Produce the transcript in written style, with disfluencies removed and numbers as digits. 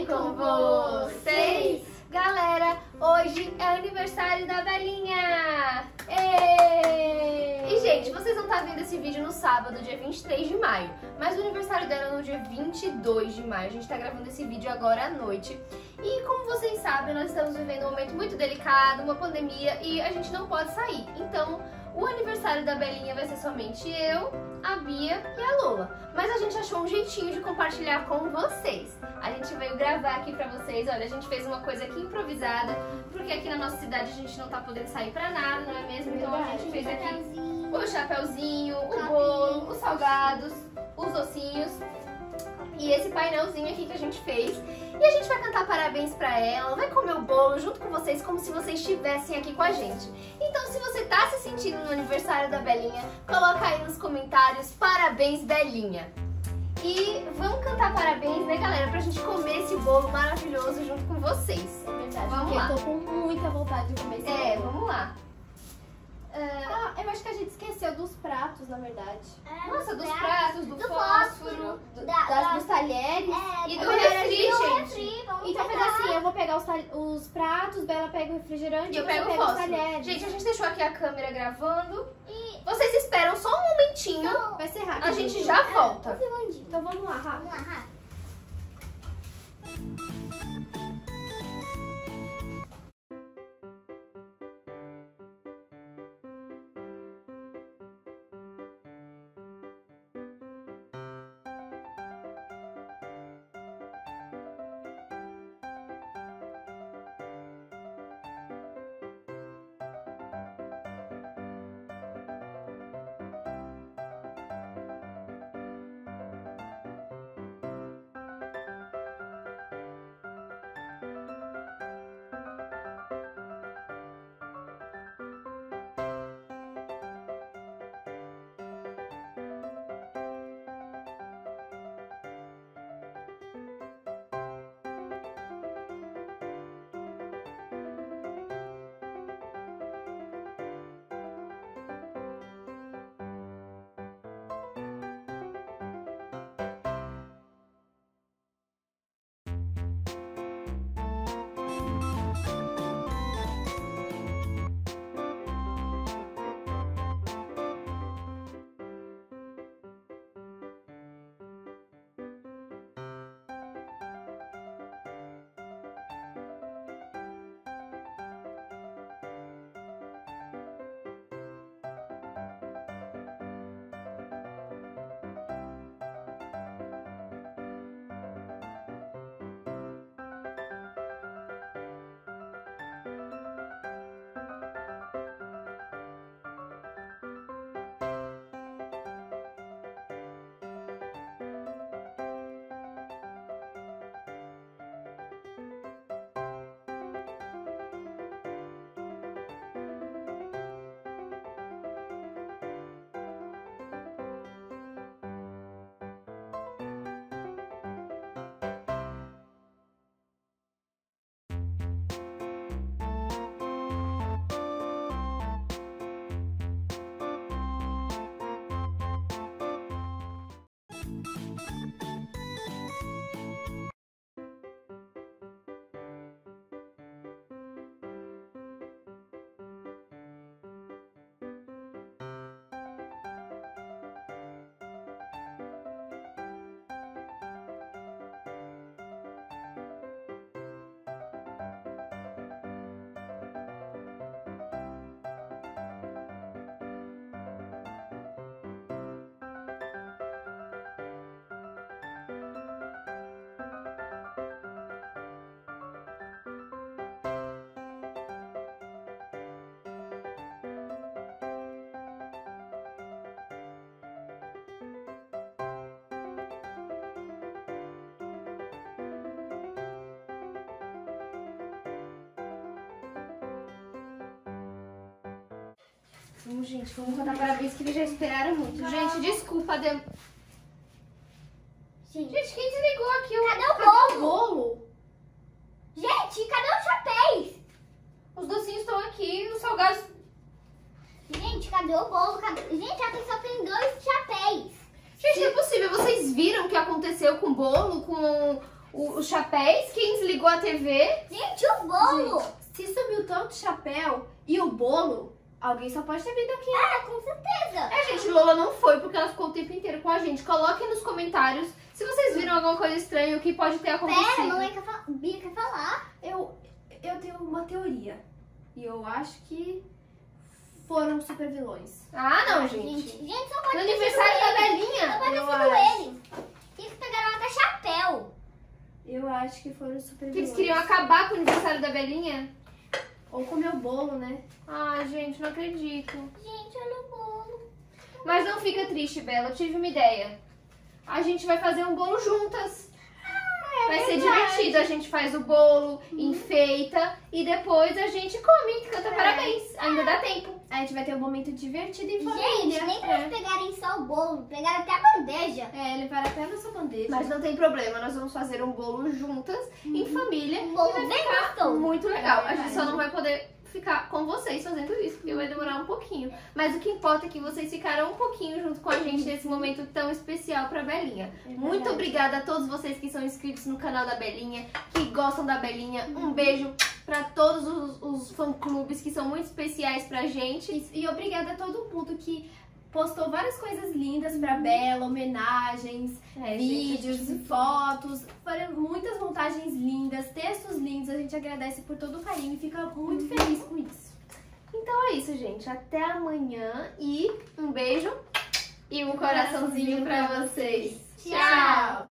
com vocês. Galera, hoje é o aniversário da Belinha! E, gente, vocês não estão vendo esse vídeo no sábado, dia 23 de maio, mas o aniversário dela é no dia 22 de maio. A gente tá gravando esse vídeo agora à noite. E como vocês sabem, nós estamos vivendo um momento muito delicado, uma pandemia, e a gente não pode sair. Então, o aniversário da Belinha vai ser somente eu, a Bia e a Lola. Mas a gente achou um jeitinho de compartilhar com vocês. A gente veio gravar aqui pra vocês. Olha, a gente fez uma coisa aqui improvisada, porque aqui na nossa cidade a gente não tá podendo sair pra nada, não é mesmo? Então a gente fez aqui o chapéuzinho, o bolo, os salgados, os docinhos e esse painelzinho aqui que a gente fez. E a gente vai cantar parabéns pra ela, vai comer o bolo junto com vocês, como se vocês estivessem aqui com a gente. Então, se você tá se sentindo no aniversário da Belinha, coloca aí nos comentários, parabéns, Belinha. E vamos cantar parabéns, né, galera, pra gente comer esse bolo maravilhoso junto com vocês. É verdade, vamos lá. eu tô com muita vontade de comer esse bolo. Vamos lá. Eu acho que a gente esqueceu dos pratos, na verdade. Nossa, dos pratos, do fósforo, dos talheres e do refri, gente. Então faz assim, eu vou pegar os pratos, Bela pega o refrigerante E eu pego o os fósforo. talheres. Gente, a gente deixou aqui a câmera gravando. E vocês esperam só um momentinho. Vai ser rápido. A gente já volta. Então vamos lá, rápido. Vamos, gente, vamos cantar parabéns que eles já esperaram muito. Gente, desculpa. Sim. Gente, quem desligou aqui o... Cadê o bolo? Gente, cadê os chapéus? Os docinhos estão aqui, os salgados... Gente, cadê o bolo? Gente, aqui só tem 2 chapéus. Gente, não é possível. Vocês viram o que aconteceu com o bolo, com os chapéus, quem desligou a TV. Gente, o bolo. Gente, se subiu tanto chapéu e o bolo, alguém só pode ter vindo aqui. Ah, com certeza. Gente, Lola não foi porque ela ficou o tempo inteiro com a gente. Coloquem nos comentários se vocês viram alguma coisa estranha, o que pode ter acontecido. Pera, a mamãe Bia quer falar. Eu tenho uma teoria. E eu acho que foram super vilões. Ah, não, gente. Gente, só No pode ter sido aniversário da ele. Belinha. Só pode ter eu sido acho. ele. Eles pegaram até chapéu. Eu acho que foram super Que vilões. eles queriam acabar com o aniversário da Belinha. Ou comer o bolo, né? Ai, gente, não acredito. Gente, olha o bolo. Mas não fica triste, Bela. Eu tive uma ideia. A gente vai fazer um bolo juntas. Vai ser divertido. A gente faz o bolo, enfeita e depois a gente come e canta parabéns. Ainda dá tempo. A gente vai ter um momento divertido em Gente, família. nem pra eles pegarem só o bolo, pegaram até a bandeja. Levaram até a nossa bandeja. Mas não tem problema, nós vamos fazer um bolo juntas, em família. Um bolo e vai bem ficar gostoso. muito legal. A gente verdade. só não vai poder ficar com vocês fazendo isso, porque vai demorar um pouquinho. Mas o que importa é que vocês ficaram um pouquinho junto com a gente nesse momento tão especial pra Belinha. Muito obrigada a todos vocês que são inscritos no canal da Belinha, que gostam da Belinha. Um beijo pra todos os fã-clubes que são muito especiais pra gente. E obrigada a todo mundo que postou várias coisas lindas pra Bela, homenagens, vídeos, fotos. Foram muitas montagens lindas, textos lindos. A gente agradece por todo o carinho e fica muito feliz com isso. Então é isso, gente. Até amanhã e um beijo e um coraçãozinho pra vocês. Tchau!